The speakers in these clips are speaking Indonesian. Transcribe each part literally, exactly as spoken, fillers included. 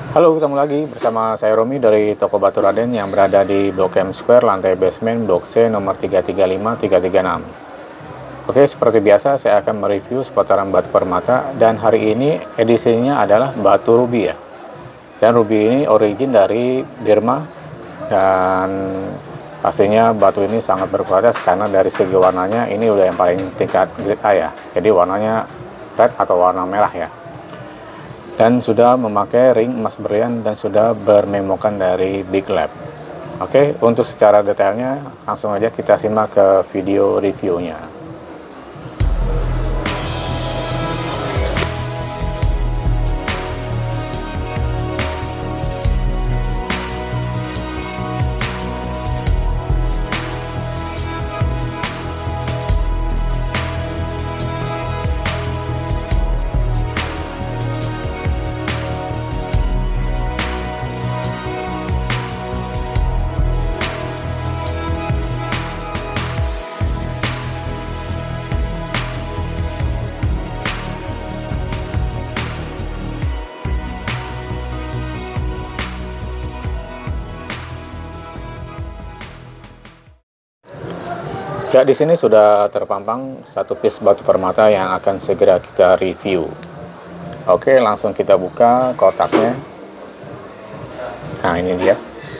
Halo, ketemu lagi bersama saya Romi dari toko Batu Raden yang berada di Blok M Square, lantai basement, Blok C nomor tiga tiga lima tiga tiga enam. Oke, seperti biasa saya akan mereview seputaran batu permata, dan hari ini edisinya adalah batu ruby ya. Dan ruby ini origin dari Burma, dan pastinya batu ini sangat berkualitas karena dari segi warnanya ini udah yang paling tingkat grade A ya. Jadi warnanya red atau warna merah ya. Dan sudah memakai ring emas berlian dan sudah bermemokan dari Big Lab. Oke, untuk secara detailnya langsung aja kita simak ke video reviewnya. Ya, di sini sudah terpampang satu piece batu permata yang akan segera kita review. Oke, langsung kita buka kotaknya. Nah, ini dia.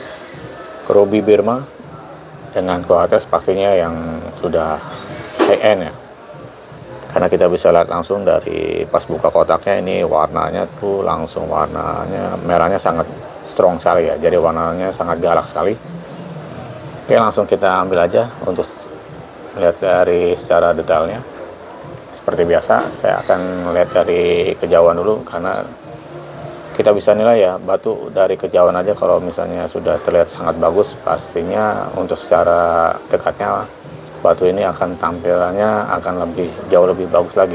Ruby Burma dengan kualitas pastinya yang sudah high end ya. Karena kita bisa lihat langsung dari pas buka kotaknya, ini warnanya tuh langsung warnanya merahnya sangat strong sekali ya. Jadi warnanya sangat galak sekali. Oke, langsung kita ambil aja untuk lihat dari secara detailnya. Seperti biasa saya akan lihat dari kejauhan dulu, karena kita bisa nilai ya batu dari kejauhan aja. Kalau misalnya sudah terlihat sangat bagus, pastinya untuk secara dekatnya batu ini akan tampilannya akan lebih jauh lebih bagus lagi.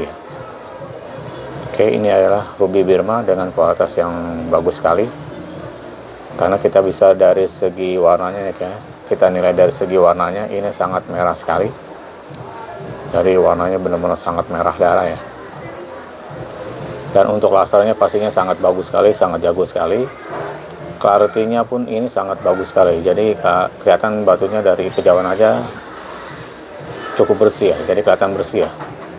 Oke, ini adalah ruby Burma dengan kualitas yang bagus sekali, karena kita bisa dari segi warnanya ya, kita nilai dari segi warnanya ini sangat merah sekali. Dari warnanya benar-benar sangat merah darah ya. Dan untuk lasernya pastinya sangat bagus sekali, sangat jago sekali. Clarity-nya pun ini sangat bagus sekali. Jadi kelihatan batunya dari kejauhan aja cukup bersih ya. Jadi kelihatan bersih ya.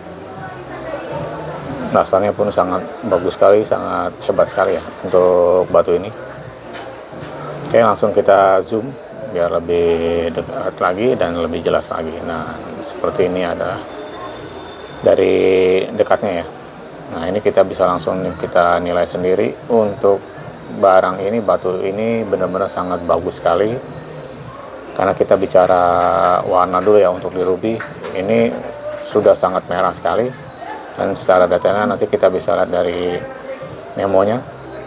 Lasernya pun sangat bagus sekali, sangat hebat sekali ya untuk batu ini. Oke, langsung kita zoom biar lebih dekat lagi dan lebih jelas lagi. Nah, seperti ini adalah dari dekatnya ya. Nah, ini kita bisa langsung kita nilai sendiri. Untuk barang ini, batu ini benar-benar sangat bagus sekali. Karena kita bicara warna dulu ya, untuk di ruby ini sudah sangat merah sekali, dan secara detailnya nanti kita bisa lihat dari memonya.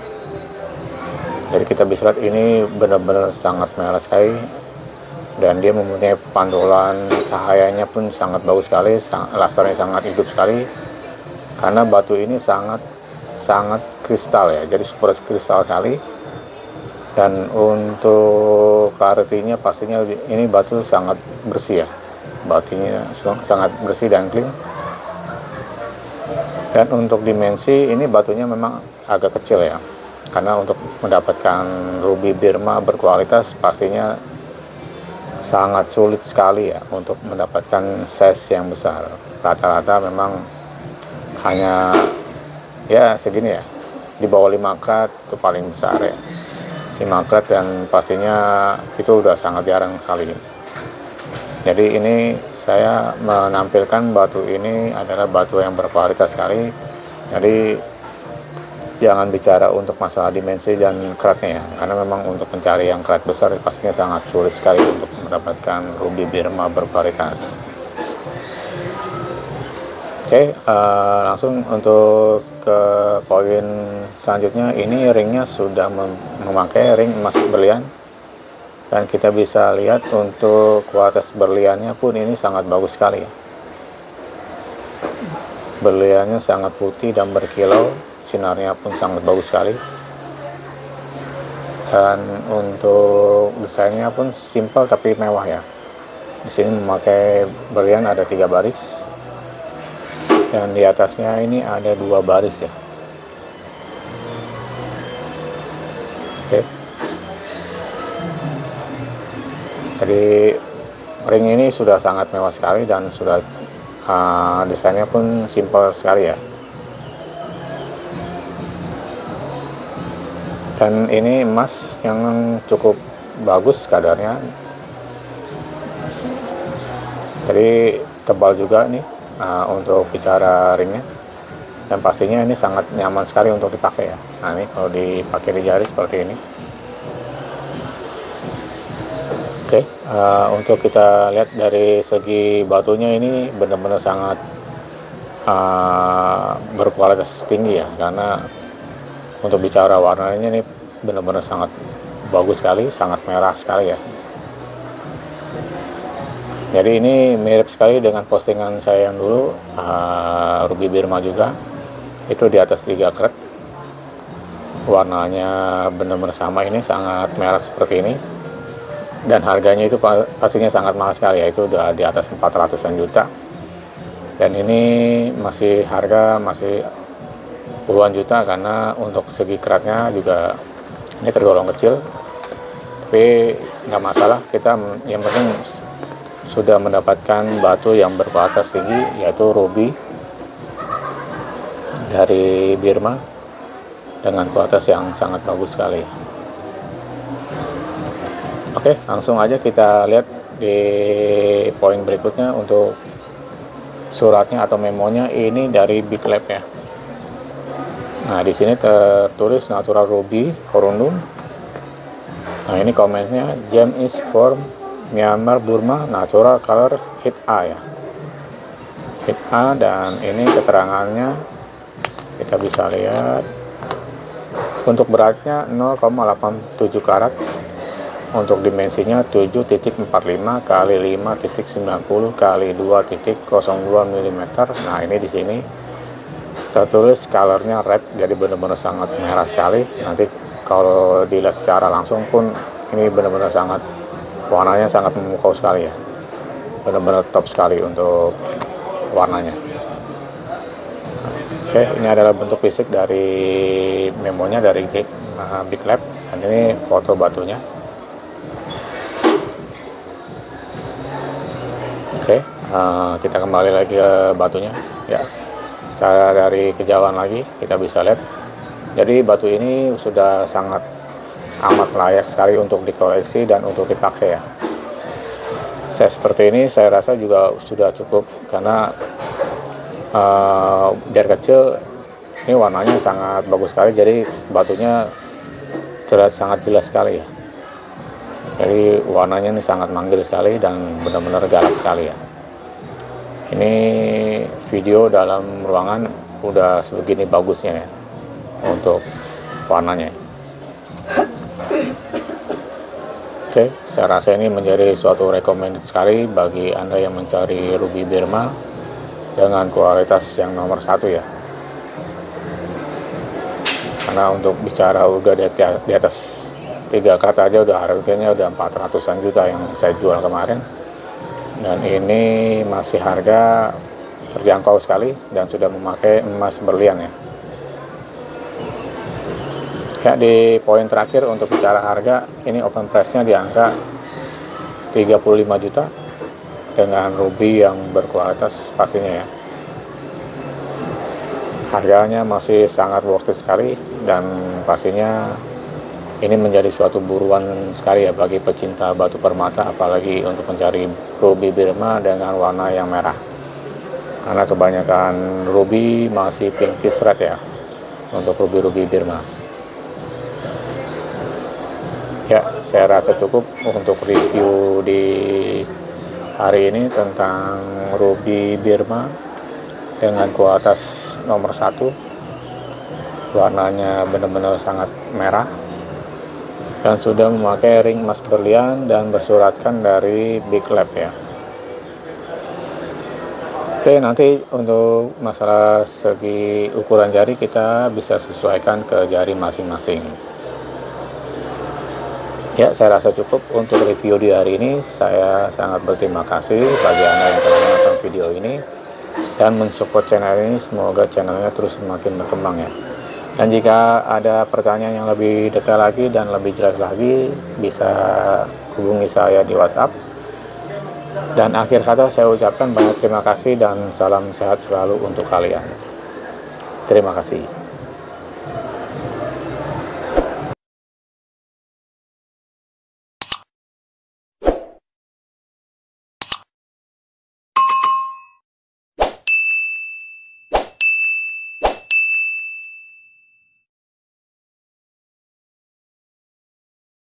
Jadi kita bisa lihat ini benar-benar sangat merah sekali, dan dia mempunyai pantulan cahayanya pun sangat bagus sekali, lasernya sangat hidup sekali, karena batu ini sangat sangat kristal ya, jadi super kristal sekali. Dan untuk clarity-nya pastinya ini batu sangat bersih ya, batunya sangat bersih dan clean. Dan untuk dimensi ini batunya memang agak kecil ya, karena untuk mendapatkan ruby Burma berkualitas pastinya sangat sulit sekali ya untuk mendapatkan size yang besar. Rata-rata memang hanya ya segini ya, di bawah lima karat itu paling besar ya, lima karat, dan pastinya itu udah sangat jarang sekali. Jadi ini saya menampilkan batu ini adalah batu yang berkualitas sekali. Jadi jangan bicara untuk masalah dimensi dan karatnya ya, karena memang untuk mencari yang karat besar pastinya sangat sulit sekali untuk mendapatkan ruby Burma berkualitas. Oke, uh, langsung untuk ke poin selanjutnya. Ini ringnya sudah mem memakai ring emas berlian, dan kita bisa lihat untuk kualitas berliannya pun ini sangat bagus sekali. Berliannya sangat putih dan berkilau, sinarnya pun sangat bagus sekali. Dan untuk desainnya pun simpel tapi mewah ya. Di sini memakai berlian ada tiga baris, dan di atasnya ini ada dua baris ya. Oke. Jadi ring ini sudah sangat mewah sekali dan sudah uh, desainnya pun simpel sekali ya. Dan ini emas yang cukup bagus kadarnya. Jadi tebal juga nih uh, untuk bicara ringnya, dan pastinya ini sangat nyaman sekali untuk dipakai ya. Nah ini kalau dipakai di jari seperti ini. Oke, uh, untuk kita lihat dari segi batunya, ini benar-benar sangat uh, berkualitas tinggi ya, karena untuk bicara warnanya ini benar-benar sangat bagus sekali, sangat merah sekali ya. Jadi ini mirip sekali dengan postingan saya yang dulu, uh, Ruby Birma juga, itu di atas tiga karat, warnanya benar-benar sama, ini sangat merah seperti ini, dan harganya itu pastinya sangat mahal sekali ya, itu udah di atas empat ratusan juta, dan ini masih harga masih puluhan juta, karena untuk segi keratnya juga ini tergolong kecil, tapi nggak masalah, kita yang penting sudah mendapatkan batu yang berkualitas tinggi, yaitu ruby dari Birma dengan kualitas yang sangat bagus sekali. Oke, langsung aja kita lihat di poin berikutnya. Untuk suratnya atau memonya ini dari Big Lab ya. Nah, di sini tertulis natural ruby corundum. Nah, ini komennya, gem is from Myanmar Burma, natural color hit A ya, hit A, dan ini keterangannya kita bisa lihat. Untuk beratnya nol koma delapan tujuh karat, untuk dimensinya tujuh titik empat lima kali lima titik sembilan puluh kali dua titik nol dua milimeter. Nah, ini di sini tertulis colornya red, jadi benar-benar sangat merah sekali. Nanti kalau dilihat secara langsung pun ini benar-benar sangat, warnanya sangat memukau sekali ya, benar-benar top sekali untuk warnanya. Oke, ini adalah bentuk fisik dari memonya dari Big, uh, Big Lab, dan ini foto batunya. Oke, uh, kita kembali lagi ke batunya ya. Secara dari kejauhan lagi kita bisa lihat, jadi batu ini sudah sangat amat layak sekali untuk dikoleksi dan untuk dipakai ya. Saya seperti ini saya rasa juga sudah cukup, karena uh, dari kecil ini warnanya sangat bagus sekali, jadi batunya terlihat sangat jelas sekali ya. Jadi warnanya ini sangat manggil sekali dan benar-benar galak sekali ya. Ini video dalam ruangan udah sebegini bagusnya ya untuk warnanya. Oke, saya rasa ini menjadi suatu recommended sekali bagi Anda yang mencari ruby Birma dengan kualitas yang nomor satu ya. Karena untuk bicara udah di atas tiga karat aja udah harganya udah empat ratusan juta yang saya jual kemarin, dan ini masih harga terjangkau sekali dan sudah memakai emas berlian ya. Ya, di poin terakhir untuk bicara harga, ini open price-nya di angka tiga puluh lima juta dengan ruby yang berkualitas pastinya ya. Harganya masih sangat worth it sekali, dan pastinya ini menjadi suatu buruan sekali ya bagi pecinta batu permata, apalagi untuk mencari ruby Birma dengan warna yang merah. Karena kebanyakan ruby masih pinkish red ya untuk ruby-ruby Birma. Ya, saya rasa cukup untuk review di hari ini tentang ruby Birma dengan kualitas nomor satu. Warnanya benar-benar sangat merah dan sudah memakai ring emas berlian dan bersuratkan dari Big Lab ya. Oke, nanti untuk masalah segi ukuran jari kita bisa sesuaikan ke jari masing-masing. Ya, saya rasa cukup untuk review di hari ini. Saya sangat berterima kasih bagi Anda yang telah menonton video ini dan mensupport channel ini. Semoga channelnya terus semakin berkembang ya. Dan jika ada pertanyaan yang lebih detail lagi dan lebih jelas lagi, bisa hubungi saya di WhatsApp. Dan akhir kata saya ucapkan banyak terima kasih dan salam sehat selalu untuk kalian. Terima kasih.